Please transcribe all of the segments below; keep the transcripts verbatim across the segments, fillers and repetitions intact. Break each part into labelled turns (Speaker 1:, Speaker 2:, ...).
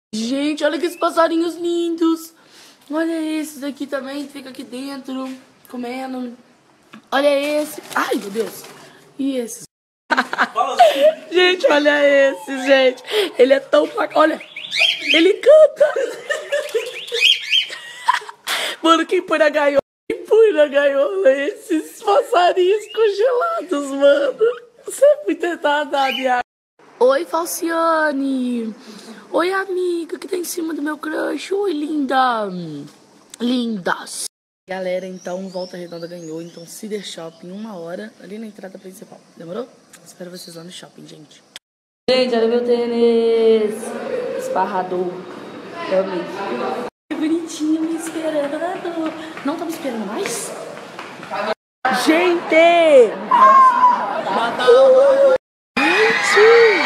Speaker 1: Gente, olha que esses passarinhos lindos. Olha esses aqui também, fica aqui dentro, comendo. Olha esse. Ai, meu Deus. E esses? Gente, olha esse, gente. Ele é tão... Olha, ele canta. Mano, quem põe na gaiola? Quem põe na gaiola esses passarinhos congelados, mano? Você é muito retardado. Oi, Falciane. Oi, amiga, que tá em cima do meu crush. Oi, linda. Lindas. Galera, então, Volta Redonda ganhou. Então, Cider Shopping, uma hora, ali na entrada principal. Demorou? Espero vocês lá no shopping, gente. Gente, olha meu tênis. Esparrador. Eu amei. Que bonitinho, me esperando. Não tá me esperando mais? Gente! Oh, gente!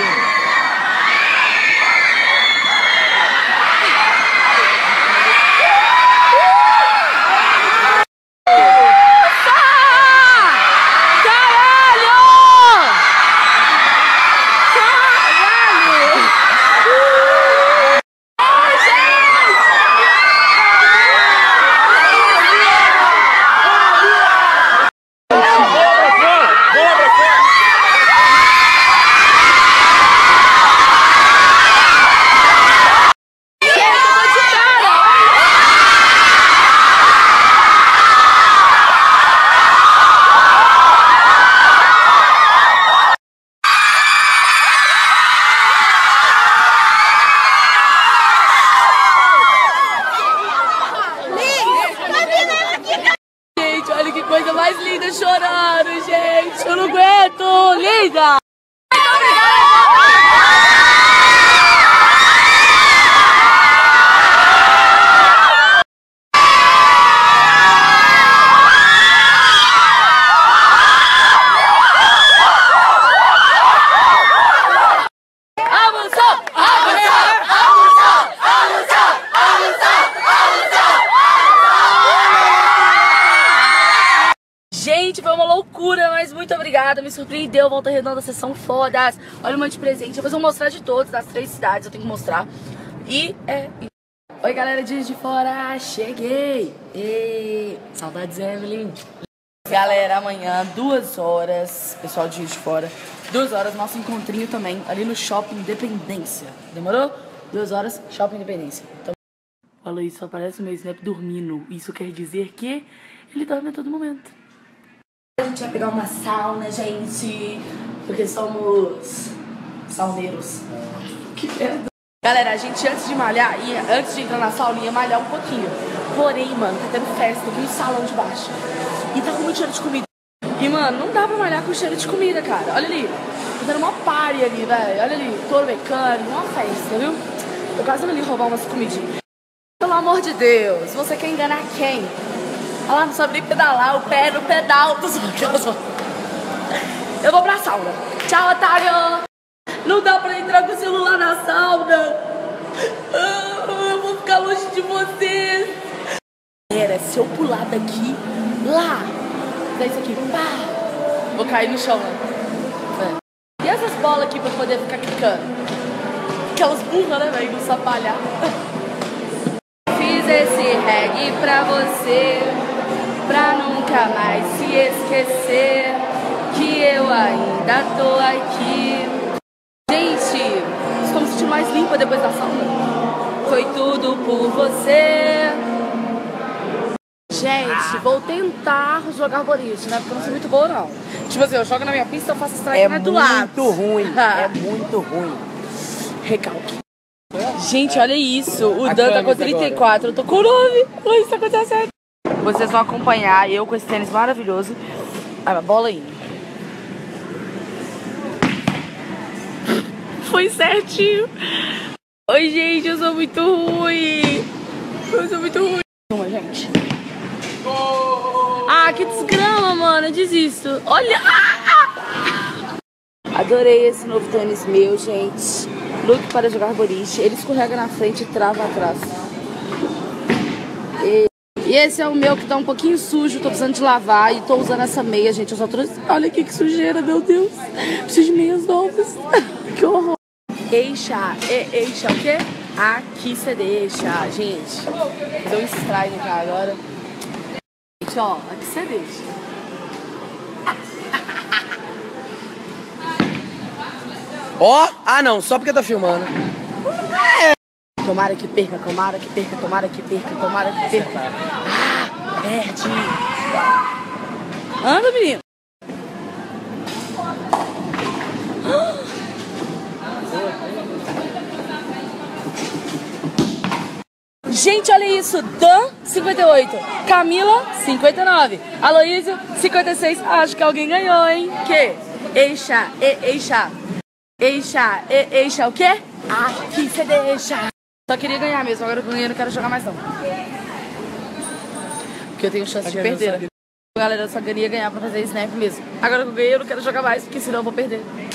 Speaker 1: Olha que coisa mais linda, chorando, gente. Eu não aguento. Linda! Gente, foi uma loucura, mas muito obrigada, me surpreendeu, Volta Redonda, vocês são fodas. Olha um monte de presente, depois eu vou mostrar de todos, das três cidades, eu tenho que mostrar. E é... Oi, galera de Juiz de Fora, cheguei! E... Saudades, Evelyn! Galera, amanhã, duas horas, pessoal de Juiz de Fora, duas horas, nosso encontrinho também, ali no Shopping Independência. Demorou? Duas horas, Shopping Independência. Então... Olha isso, aparece o meu Snap dormindo. Isso quer dizer que ele dorme a todo momento. A gente vai pegar uma sauna, gente, porque somos sauneiros. Que merda. Galera, a gente antes de malhar, ia, antes de entrar na sauna, ia malhar um pouquinho. Porém, mano, tá tendo festa aqui no salão de baixo. E tá com muito cheiro de comida. E, mano, não dá pra malhar com cheiro de comida, cara. Olha ali, tá tendo uma party ali, velho. Olha ali, touro mecânico, uma festa, viu? Eu quase não ali roubar umas comidinhas. Pelo amor de Deus, você quer enganar quem? Ela não sabe nem pedalar, o pé no pedal. Eu vou pra sauna. Tchau, otário. Não dá pra entrar com o celular na sauna. Eu vou ficar longe de vocês. Galera, se eu pular daqui, lá, daí isso aqui, pá, vou cair no chão, né? E essas bolas aqui pra poder ficar quicando? Aquelas burras, né, velho? Não sapalhar. Fiz esse reggae pra você, pra nunca mais se esquecer que eu ainda tô aqui. Gente, estou me sentindo mais limpa depois da sauna. Foi tudo por você. Gente, vou tentar jogar boliche, né? Porque eu não sou muito boa, não. Tipo assim, eu jogo na minha pista, eu faço strike
Speaker 2: é
Speaker 1: né, do lado.
Speaker 2: É muito ruim, é muito ruim.
Speaker 1: Recalque. Gente, olha isso. O Dan tá com trinta e quatro, eu tô com nove. Olha isso, tá com dezessete. Vocês vão acompanhar eu com esse tênis maravilhoso. Ah, a bola indo. Foi certinho. Oi, gente, eu sou muito ruim. Eu sou muito ruim. Uma, gente. Ah, que desgrama, mano. Eu desisto. Olha. Adorei esse novo tênis meu, gente. Look para jogar boliche. Ele escorrega na frente e trava atrás. E... E esse é o meu que tá um pouquinho sujo, tô precisando de lavar e tô usando essa meia, gente. Eu só trouxe... Olha aqui que sujeira, meu Deus. Preciso de meias novas. Que horror. Eixa, e, eixa, o quê? Aqui você deixa, gente. Deu um strike cá agora. Gente, ó, aqui você deixa.
Speaker 2: Ó, ah não, só porque tá filmando.
Speaker 1: Tomara que perca, tomara que perca, tomara que perca, tomara que perca. Ah, perde. Anda, menino. Gente, olha isso. Dan, cinquenta e oito. Camila, cinquenta e nove. Aloísio, cinquenta e seis. Acho que alguém ganhou, hein? Que? Eixa, e, eixa. Eixa, e, eixa, o quê? Aqui você deixa. Só queria ganhar mesmo, agora que eu ganhei, não quero jogar mais não. Porque eu tenho chance de perder. Galera, eu só queria ganhar pra fazer snap mesmo. Agora que eu ganhei, eu não quero jogar mais, porque senão eu vou perder.